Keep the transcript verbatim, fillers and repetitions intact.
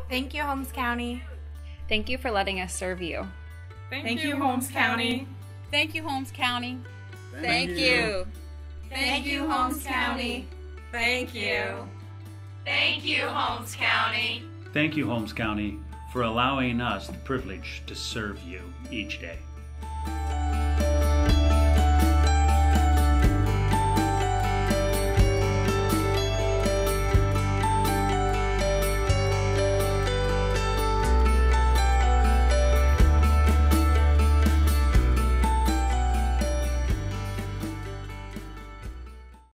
Thank you, Holmes County. Thank you for letting us serve you. Thank, Thank you, you, Holmes County. Thank you, Holmes County. Thank, Thank you. you. Thank you, Holmes County. Thank you. Thank you, Holmes County. Thank you, Holmes County, for allowing us the privilege to serve you each day.